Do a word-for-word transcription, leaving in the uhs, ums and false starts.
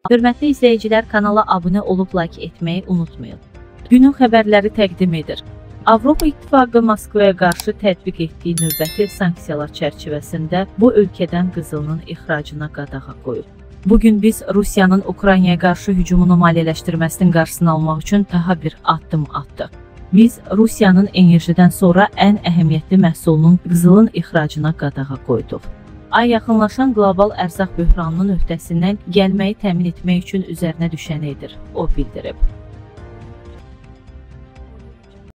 Hörmətli izləyicilər, kanala abunə olub like etməyi unutmayın. Günün xəbərləri təqdim edir. Avropa İttifaqı Moskvaya qarşı tətbiq etdiyi növbəti sanksiyalar çərçivəsində bu ölkədən qızılın ixracına qadağa qoyub. Bugün biz Rusiyanın Ukraynaya qarşı hücumunu maliyyələşdirməsinin qarşısını almaq üçün daha bir addım atdıq. Biz Rusiyanın enerjidən sonra ən əhəmiyyətli məhsulunun qızılın ixracına qadağa qoyduq. Ay yaxınlaşan qlobal ərzaq böhranının öhdəsindən gəlməyi təmin etmək üçün üzərinə düşəni edir, o bildirib.